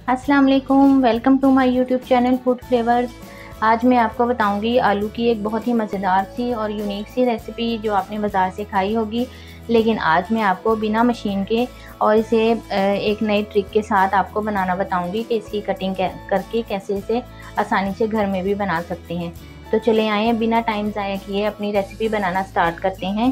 अस्सलाम वालेकुम, welcome to my YouTube channel food flavours. आज मैं आपको बताऊंगी आलू की एक बहुत ही मज़ेदार सी और यूनिक सी रेसिपी जो आपने बाज़ार से खाई होगी, लेकिन आज मैं आपको बिना मशीन के और इसे एक नए ट्रिक के साथ आपको बनाना बताऊंगी कि इसकी कटिंग करके कैसे इसे आसानी से घर में भी बना सकते हैं। तो चले आए बिना टाइम ज़ाया किए अपनी रेसिपी बनाना स्टार्ट करते हैं।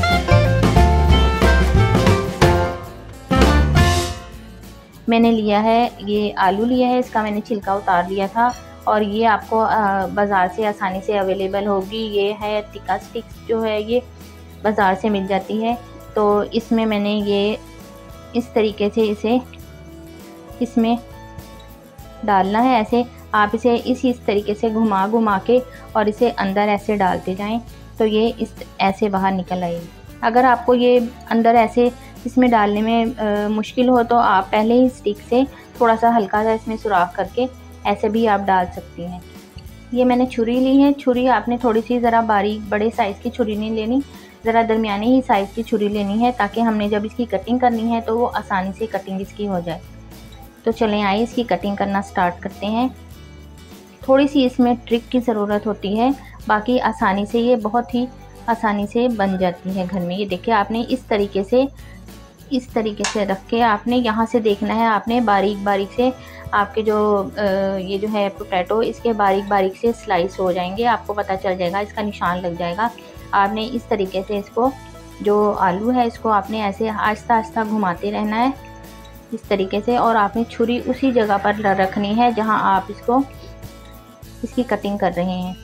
मैंने लिया है, ये आलू लिया है, इसका मैंने छिलका उतार लिया था और ये आपको बाज़ार से आसानी से अवेलेबल होगी। ये है टिक्का स्टिक्स, जो है ये बाज़ार से मिल जाती है। तो इसमें मैंने ये इस तरीके से इसे इसमें डालना है। ऐसे आप इसे इस तरीके से घुमा घुमा के और इसे अंदर ऐसे डालते जाएं तो ये इस ऐसे बाहर निकल आएगी। अगर आपको ये अंदर ऐसे इसमें डालने में मुश्किल हो तो आप पहले ही स्टिक से थोड़ा सा हल्का सा इसमें सुराख करके ऐसे भी आप डाल सकती हैं। ये मैंने छुरी ली है। छुरी आपने थोड़ी सी ज़रा बारीक बड़े साइज़ की छुरी नहीं लेनी, ज़रा दरमियानी ही साइज़ की छुरी लेनी है, ताकि हमने जब इसकी कटिंग करनी है तो वो आसानी से कटिंग इसकी हो जाए। तो चलें आइए इसकी कटिंग करना स्टार्ट करते हैं। थोड़ी सी इसमें ट्रिक की ज़रूरत होती है, बाकी आसानी से ये बहुत ही आसानी से बन जाती है घर में। ये देखिए, आपने इस तरीके से रख के आपने यहाँ से देखना है, आपने बारीक बारीक से आपके जो ये जो है पोटैटो, इसके बारीक बारीक से स्लाइस हो जाएंगे। आपको पता चल जाएगा, इसका निशान लग जाएगा। आपने इस तरीके से इसको, जो आलू है, इसको आपने ऐसे आहिस्ता आहिस्ता घुमाते रहना है इस तरीके से, और आपने छुरी उसी जगह पर रखनी है जहाँ आप इसकी कटिंग कर रहे हैं।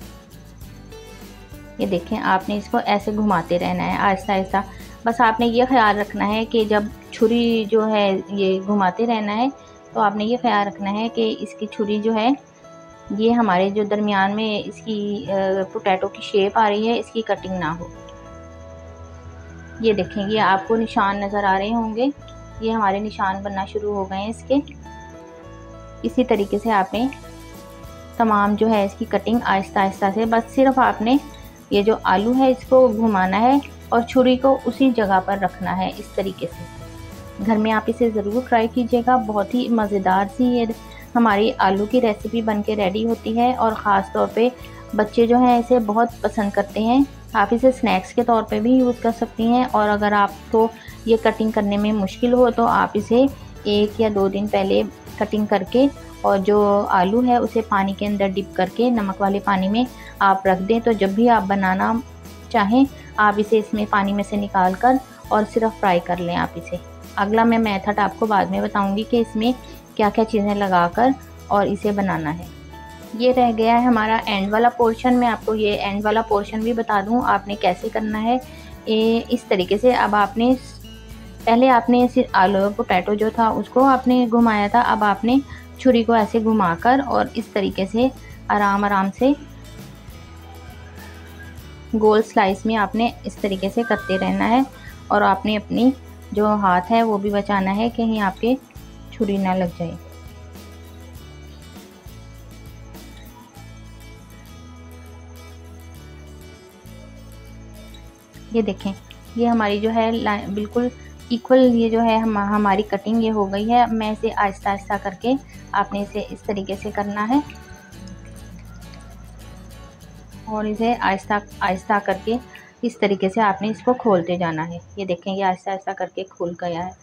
ये देखें, आपने इसको ऐसे घुमाते रहना है आहिस्ता आहिस्ता। बस आपने ये ख्याल रखना है कि जब छुरी जो है ये घुमाते रहना है, तो आपने ये ख्याल रखना है कि इसकी छुरी जो है ये हमारे जो दरमियान में इसकी पोटैटो की शेप आ रही है, इसकी कटिंग ना हो। ये देखें, ये आपको निशान नज़र आ रहे होंगे, ये हमारे निशान बनना शुरू हो गए हैं इसके। इसी तरीके से आपने तमाम जो है इसकी कटिंग आहिस्ता आहिस्ता से, बस सिर्फ आपने ये जो आलू है इसको घुमाना है और छुरी को उसी जगह पर रखना है इस तरीके से। घर में आप इसे ज़रूर ट्राई कीजिएगा। बहुत ही मज़ेदार सी ये हमारी आलू की रेसिपी बनके रेडी होती है और ख़ास तौर पे बच्चे जो हैं इसे बहुत पसंद करते हैं। आप इसे स्नैक्स के तौर पे भी यूज़ कर सकती हैं, और अगर आपको ये कटिंग करने में मुश्किल हो तो आप इसे 1 या 2 दिन पहले कटिंग करके और जो आलू है उसे पानी के अंदर डिप करके नमक वाले पानी में आप रख दें, तो जब भी आप बनाना चाहें आप इसे इसमें पानी में से निकाल कर और सिर्फ फ्राई कर लें आप इसे। अगला मैं मेथड आपको बाद में बताऊंगी कि इसमें क्या क्या चीज़ें लगाकर और इसे बनाना है। ये रह गया है हमारा एंड वाला पोर्शन। मैं आपको ये एंड वाला पोर्शन भी बता दूं आपने कैसे करना है। इस तरीके से अब आपने पहले आपने इस आलू पोटैटो जो था उसको आपने घुमाया था, अब आपने छुरी को ऐसे घुमाकर और इस तरीके से आराम आराम से गोल स्लाइस में आपने इस तरीके से करते रहना है, और आपने अपनी जो हाथ है वो भी बचाना है, कहीं आपके छुरी ना लग जाए। ये देखें, ये हमारी जो है बिल्कुल इक्वल, ये जो है हमारी कटिंग ये हो गई है। अब मैं इसे आहिस्ता आहिस्ता करके आपने इसे इस तरीके से करना है और इसे आहिस्ता आहिस्ता करके इस तरीके से आपने इसको खोलते जाना है। ये देखें, ये आहिस्ता आहिस्ता करके खुल गया है।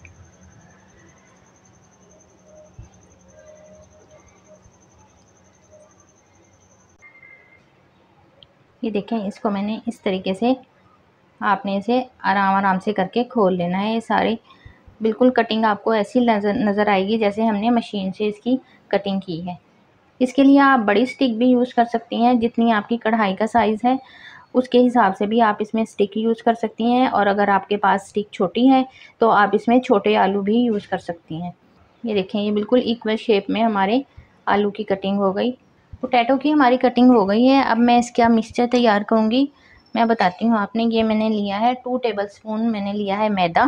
ये देखें, इसको मैंने इस तरीके से आपने इसे आराम आराम से करके खोल लेना है। ये सारी बिल्कुल कटिंग आपको ऐसी नज़र आएगी जैसे हमने मशीन से इसकी कटिंग की है। इसके लिए आप बड़ी स्टिक भी यूज़ कर सकती हैं, जितनी आपकी कढ़ाई का साइज़ है उसके हिसाब से भी आप इसमें स्टिक यूज़ कर सकती हैं, और अगर आपके पास स्टिक छोटी है तो आप इसमें छोटे आलू भी यूज़ कर सकती हैं। ये देखें, ये बिल्कुल इक्वल शेप में हमारे आलू की कटिंग हो गई। पोटैटो की हमारी कटिंग हो गई है। अब मैं इसका मिक्सचर तैयार करूँगी, मैं बताती हूँ आपने। ये मैंने लिया है 2 टेबलस्पून मैंने लिया है मैदा।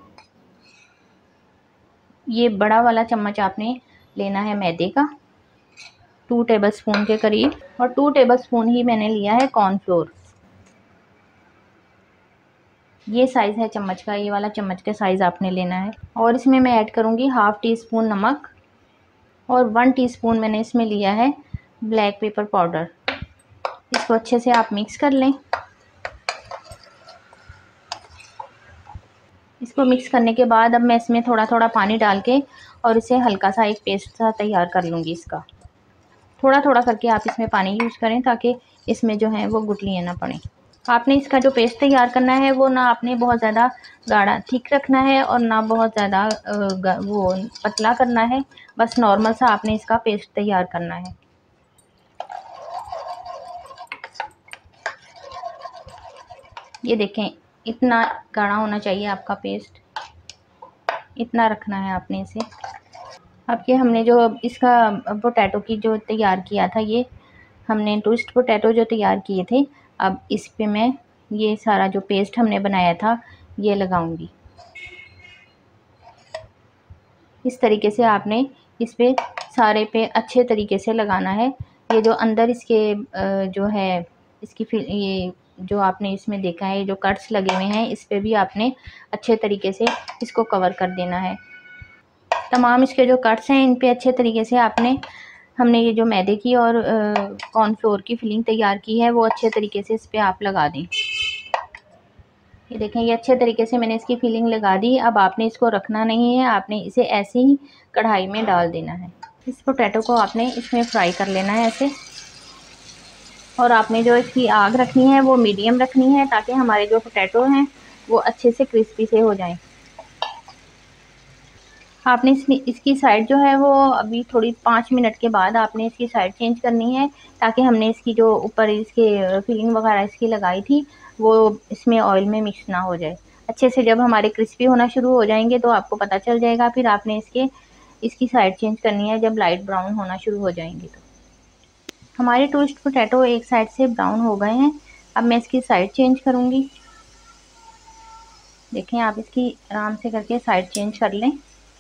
ये बड़ा वाला चम्मच आपने लेना है मैदे का, 2 टेबलस्पून के करीब, और 2 टेबलस्पून ही मैंने लिया है कॉर्नफ्लोर। ये साइज़ है चम्मच का, ये वाला चम्मच का साइज़ आपने लेना है। और इसमें मैं ऐड करूँगी 1/2 टी स्पून नमक, और 1 टीस्पून मैंने इसमें लिया है ब्लैक पेपर पाउडर। इसको अच्छे से आप मिक्स कर लें। इसको मिक्स करने के बाद अब मैं इसमें थोड़ा थोड़ा पानी डाल के और इसे हल्का सा एक पेस्ट सा तैयार कर लूँगी। इसका थोड़ा थोड़ा करके आप इसमें पानी यूज़ करें ताकि इसमें जो है वो गुठलियाँ ना पड़ें। आपने इसका जो पेस्ट तैयार करना है वो ना आपने बहुत ज़्यादा गाढ़ा थिक रखना है और ना बहुत ज़्यादा वो पतला करना है। बस नॉर्मल सा आपने इसका पेस्ट तैयार करना है। ये देखें, इतना गाढ़ा होना चाहिए आपका पेस्ट, इतना रखना है आपने इसे। अब ये हमने जो इसका पोटैटो की जो तैयार किया था, ये हमने टोस्ट पोटैटो जो तैयार किए थे, अब इस पे मैं ये सारा जो पेस्ट हमने बनाया था ये लगाऊंगी। इस तरीके से आपने इस पे सारे पे अच्छे तरीके से लगाना है। ये जो अंदर इसके जो है इसकी ये जो आपने इसमें देखा है जो कट्स लगे हुए हैं, इस पे भी आपने अच्छे तरीके से इसको कवर कर देना है। तमाम इसके जो कट्स हैं इन पे अच्छे तरीके से आपने हमने ये जो मैदे की और कॉर्नफ्लोर की फिलिंग तैयार की है वो अच्छे तरीके से इस पे आप लगा दें। ये देखें, ये अच्छे तरीके से मैंने इसकी फिलिंग लगा दी। अब आपने इसको रखना नहीं है, आपने इसे ऐसे ही कढ़ाई में डाल देना है। इस पोटैटो को आपने इसमें फ्राई कर लेना है ऐसे, और आपने जो इसकी आग रखनी है वो मीडियम रखनी है ताकि हमारे जो पोटैटो हैं वो अच्छे से क्रिस्पी से हो जाएं। आपने इसकी साइड जो है वो अभी थोड़ी 5 मिनट के बाद आपने इसकी साइड चेंज करनी है ताकि हमने इसकी जो ऊपर इसके फिलिंग वगैरह इसकी लगाई थी वो इसमें ऑयल में मिक्स ना हो जाए। अच्छे से जब हमारे क्रिस्पी होना शुरू हो जाएंगे तो आपको पता चल जाएगा। फिर आपने इसकी साइड चेंज करनी है जब लाइट ब्राउन होना शुरू हो जाएंगे। तो हमारे टोस्ट पोटैटो एक साइड से ब्राउन हो गए हैं। अब मैं इसकी साइड चेंज करूँगी। देखें, आप इसकी आराम से करके साइड चेंज कर लें।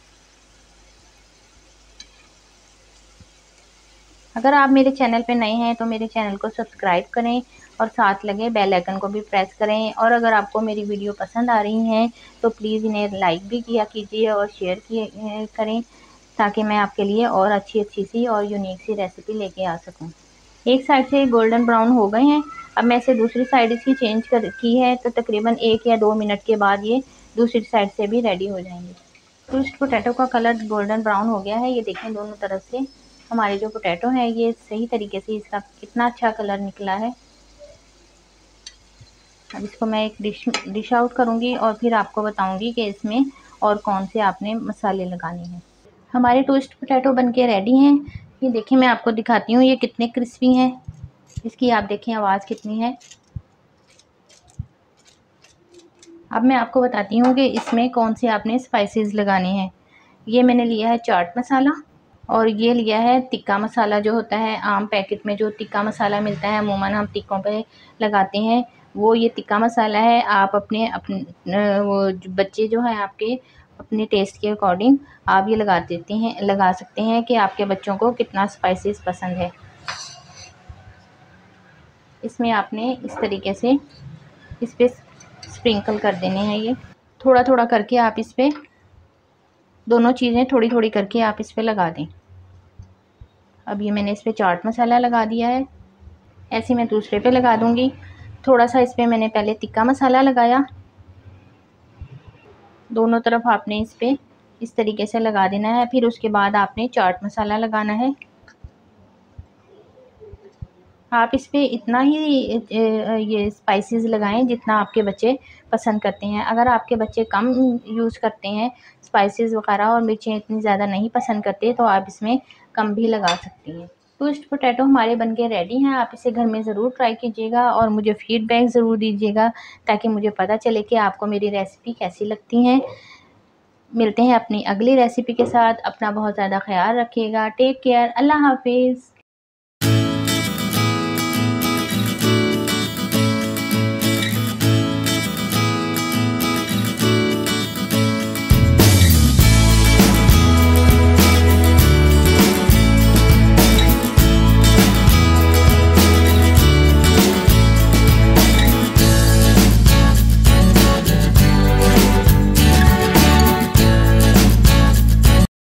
अगर आप मेरे चैनल पे नए हैं तो मेरे चैनल को सब्सक्राइब करें और साथ लगे बेल आइकन को भी प्रेस करें। और अगर आपको मेरी वीडियो पसंद आ रही हैं तो प्लीज़ इन्हें लाइक भी किया कीजिए और शेयर करें ताकि मैं आपके लिए और अच्छी सी और यूनिक सी रेसिपी लेके आ सकूं। एक साइड से गोल्डन ब्राउन हो गए हैं। अब मैं इसे दूसरी साइड इसकी चेंज की है तो तकरीबन 1 या 2 मिनट के बाद ये दूसरी साइड से भी रेडी हो जाएंगे। टोस्ट पोटैटो का कलर गोल्डन ब्राउन हो गया है। ये देखें, दोनों तरफ से हमारे जो पोटैटो है ये सही तरीके से इसका कितना अच्छा कलर निकला है। अब इसको मैं एक डिश आउट करूँगी और फिर आपको बताऊँगी कि इसमें और कौन से आपने मसाले लगाने हैं। हमारे टोस्ट पोटैटो बनके रेडी हैं। ये देखिए, मैं आपको दिखाती हूँ ये कितने क्रिस्पी हैं। इसकी आप देखें आवाज़ कितनी है। अब मैं आपको बताती हूँ कि इसमें कौन से आपने स्पाइसेस लगाने हैं। ये मैंने लिया है चाट मसाला और ये लिया है टिक्का मसाला। जो होता है आम पैकेट में जो टिक्का मसाला मिलता है, अमूमन हम टिक्कों पे लगाते हैं, वो ये टिक्का मसाला है। आप अपने वो बच्चे जो हैं आपके अपने टेस्ट के अकॉर्डिंग आप ये लगा सकते हैं कि आपके बच्चों को कितना स्पाइसेस पसंद है। इसमें आपने इस तरीके से इस पर स्प्रिंकल कर देने हैं। ये थोड़ा थोड़ा करके आप इस पर दोनों चीज़ें थोड़ी थोड़ी करके आप इस पर लगा दें। अब ये मैंने इस पर चाट मसाला लगा दिया है, ऐसे मैं दूसरे पे लगा दूँगी। थोड़ा सा इस पर मैंने पहले टिक्का मसाला लगाया। दोनों तरफ आपने इस पर इस तरीके से लगा देना है। फिर उसके बाद आपने चाट मसाला लगाना है। आप इस पर इतना ही ये स्पाइसेस लगाएं जितना आपके बच्चे पसंद करते हैं। अगर आपके बच्चे कम यूज़ करते हैं स्पाइसेस वगैरह और मिर्चें इतनी ज़्यादा नहीं पसंद करते तो आप इसमें कम भी लगा सकती हैं। टोस्ट पोटैटो हमारे बनके रेडी हैं। आप इसे घर में ज़रूर ट्राई कीजिएगा और मुझे फ़ीडबैक ज़रूर दीजिएगा ताकि मुझे पता चले कि आपको मेरी रेसिपी कैसी लगती हैं। मिलते हैं अपनी अगली रेसिपी के साथ। अपना बहुत ज़्यादा ख्याल रखिएगा। Take care. अल्लाह हाफिज़।